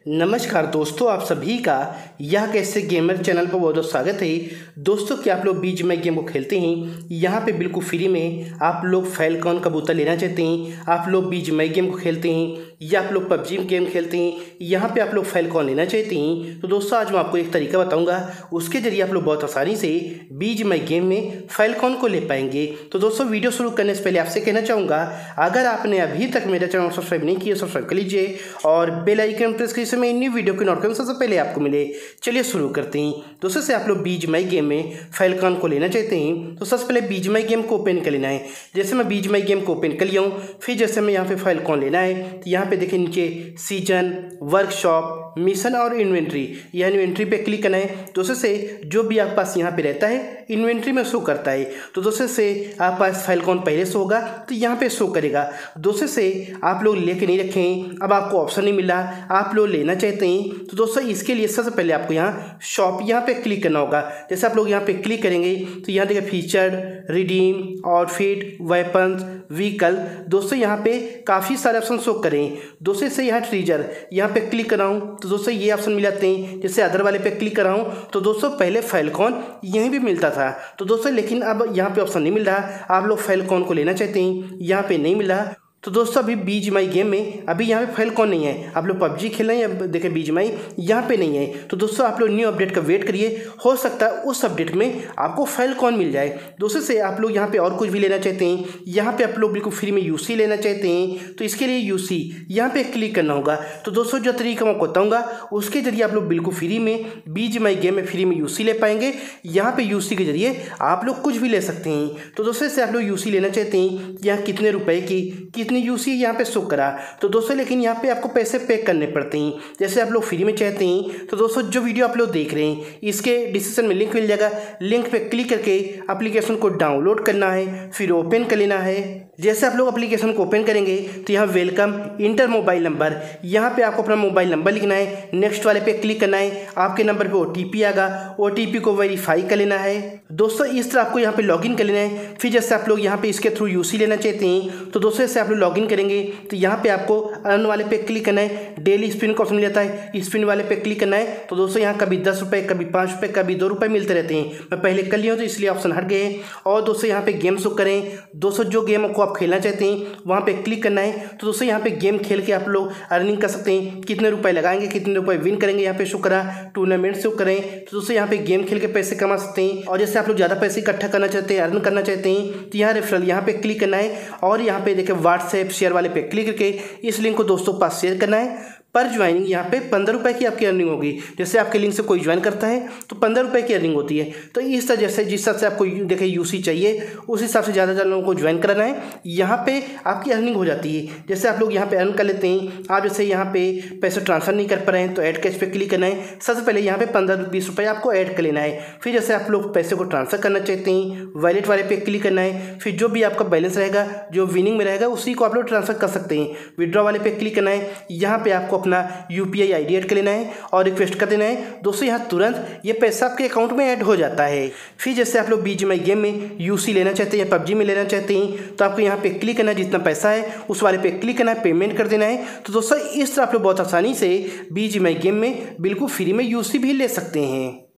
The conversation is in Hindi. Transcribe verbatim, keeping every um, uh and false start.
नमस्कार दोस्तों, आप सभी का यह कैसे गेमर चैनल पर बहुत बहुत स्वागत है। दोस्तों, क्या आप लोग बीजीएमआई गेम को खेलते हैं? यहाँ पे बिल्कुल फ्री में आप लोग फैल्कॉन कबूतर लेना चाहते हैं, आप लोग बीजीएमआई गेम को खेलते हैं या आप लोग पबजी गेम खेलते हैं, यहाँ पे आप लोग फैल्कॉन लेना चाहते हैं, तो दोस्तों आज मैं आपको एक तरीका बताऊँगा, उसके जरिए आप लोग बहुत आसानी से बीजीएमआई गेम में फैल्कॉन को ले पाएंगे। तो दोस्तों वीडियो शुरू करने से पहले आपसे कहना चाहूँगा, अगर आपने अभी तक मेरा चैनल सब्सक्राइब नहीं किया सब्सक्राइब कर लीजिए और बेल आइकन प्रेस कीजिए, मैं न्यू वीडियो की नोटिफिकेशन सबसे पहले आपको मिले। चलिए शुरू करते हैं। दोस्तों से आप लोग बीजीएमआई गेम में फैल्कॉन को लेना चाहते हैं तो सबसे पहले बीजीएमआई गेम को ओपन कर लेना है। जैसे मैं बीजीएमआई गेम को ओपन कर लिया हूँ, फिर जैसे मैं यहाँ पे फैल्कॉन लेना है तो यहाँ पे देखिए नीचे सीजन, वर्कशॉप, मिशन और इन्वेंट्री, यह इन्वेंट्री पे क्लिक करना है। दोस्तों से जो भी आपके पास यहाँ पे रहता है इन्वेंट्री में शो करता है, तो दोस्तों से आपके पास फैल्कॉन पहले शो होगा तो यहाँ पे शो करेगा। दोस्तों से आप लोग लेके नहीं रखें, अब आपको ऑप्शन नहीं मिला, आप लोग लेना चाहते हैं तो दोस्तों इसके लिए सबसे पहले आपको यहाँ शॉप यहाँ पे क्लिक करना होगा। जैसे आप लोग यहाँ पे क्लिक करेंगे तो यहाँ देखिए featured, redeem, outfit, weapons, vehicle, दोस्तों यहाँ पे काफ़ी सारे ऑप्शन शो करें। दोस्तों से यहाँ ट्रीजर यहाँ पे क्लिक कर रहा हूँ तो दोस्तों ये ऑप्शन मिल जाते हैं। जैसे अदर वाले पे क्लिक कर रहा हूँ तो दोस्तों पहले फैल्कॉन यहीं भी मिलता था तो दोस्तों, लेकिन अब यहाँ पे ऑप्शन नहीं मिल रहा, आप लोग फैल्कॉन को लेना चाहते हैं, यहाँ पे नहीं मिल रहा। तो दोस्तों अभी बीजीएमआई गेम में अभी यहाँ पे फैल्कॉन नहीं है, आप लोग पबजी खेल रहे हैं या देखें बीजीएमआई यहाँ पे नहीं है, तो दोस्तों आप लोग न्यू अपडेट का वेट करिए, हो सकता है उस अपडेट में आपको फैल्कॉन मिल जाए। दोस्तों से आप लोग यहाँ पे और कुछ भी लेना चाहते हैं, यहाँ पे आप लोग बिल्कुल फ्री में यूसी लेना चाहते हैं तो इसके लिए यूसी यहाँ पे क्लिक करना होगा। तो दोस्तों जो तरीका मैं आपको बताऊँगा उसके जरिए आप लोग बिल्कुल फ्री में बीजीएमआई गेम में फ्री में यूसी ले पाएंगे। यहाँ पे यूसी के जरिए आप लोग कुछ भी ले सकते हैं। तो दोस्तों से आप लोग यूसी लेना चाहते हैं, यहाँ कितने रुपए की कितनी यूसी यहाँ पे शो करा, तो दोस्तों लेकिन यहाँ पे आपको पैसे पे करने पड़ते हैं। जैसे आप लोग फ्री में चाहते हैं तो दोस्तों जो वीडियो आप लोग देख रहे हैं इसके डिस्क्रिप्शन में लिंक मिल जाएगा, लिंक पे क्लिक करके एप्लीकेशन को डाउनलोड करना है, फिर ओपन कर लेना है। जैसे आप लोग एप्लीकेशन को ओपन करेंगे तो यहाँ वेलकम इंटर मोबाइल नंबर, यहाँ पे आपको अपना मोबाइल नंबर लिखना है, नेक्स्ट वाले पे क्लिक करना है, आपके नंबर पे ओटीपी आएगा, ओटीपी को वेरीफाई कर लेना है। दोस्तों इस तरह आपको यहाँ पे लॉगिन कर लेना है। फिर जैसे आप लोग यहाँ पे इसके थ्रू यूसी लेना चाहते हैं तो दोस्तों से आप लोग लॉगिन करेंगे तो यहाँ पे आपको अर्न वाले पे क्लिक करना है, डेली स्पिन का ऑप्शन मिल जाता है, स्पिन वाले पे क्लिक करना है। तो दोस्तों यहाँ कभी दस रुपये, कभी पाँच रुपये, कभी दो रुपये मिलते रहते हैं, मैं पहले कर लिया हूँ तो इसलिए ऑप्शन हट गए। और दोस्तों यहाँ पे गेम शो करें, दोस्तों जो गेम को आप खेलना चाहते हैं वहाँ पे क्लिक करना है। तो दोस्तों यहाँ पे गेम खेल के आप लोग अर्निंग कर सकते हैं, कितने रुपए लगाएंगे, कितने रुपए विन करेंगे, यहाँ पे शो करा, टूर्नामेंट शो करें। तो दोस्तों यहाँ पे गेम खेल के पैसे कमा सकते हैं। और जैसे आप लोग ज़्यादा पैसे इकट्ठा करना चाहते हैं, अर्न करना चाहते हैं तो यहाँ रेफरल यहाँ पे क्लिक करना है और यहाँ पे देखिए व्हाट्सएप शेयर वाले पे क्लिक करके इस लिंक को दोस्तों के पास शेयर करना है। पर ज्वाइनिंग यहाँ पे पंद्रह रुपये की आपकी अर्निंग होगी। जैसे आपके लिंक से कोई ज्वाइन करता है तो पंद्रह रुपये की अर्निंग होती है। तो इस तरह जैसे जिस हिसाब से आपको देखे यूसी चाहिए उस हिसाब से ज़्यादा ज़्यादा लोगों को ज्वाइन कराना है, यहाँ पे आपकी अर्निंग हो जाती है। जैसे आप लोग यहाँ पे अर्न कर लेते हैं, आप जैसे यहाँ पे पैसे ट्रांसफर नहीं कर पा रहे हैं तो ऐड कैश पे क्लिक करना है। सबसे पहले यहाँ पे पंद्रह बीस रुपये आपको ऐड कर लेना है। फिर जैसे आप लोग पैसे को ट्रांसफर करना चाहते हैं वॉलेट वाले पे क्लिक करना है, फिर जो भी आपका बैलेंस रहेगा जो विनिंग में रहेगा उसी को आप लोग ट्रांसफर कर सकते हैं। विड्रॉ वाले पे क्लिक करना है, यहाँ पे आपको अपना यूपीआई आईडी ऐड कर लेना है और रिक्वेस्ट कर देना है। दोस्तों यहाँ तुरंत ये पैसा आपके अकाउंट में ऐड हो जाता है। फिर जैसे आप लोग बीजीएमआई गेम में यूसी लेना चाहते हैं या पबजी में लेना चाहते हैं तो आपको यहाँ पे क्लिक करना है, जितना पैसा है उस वाले पे क्लिक करना है, पेमेंट कर देना है। तो दोस्तों इस तरह आप लोग बहुत आसानी से बीजीएमआई गेम में बिल्कुल फ्री में यूसी भी ले सकते हैं।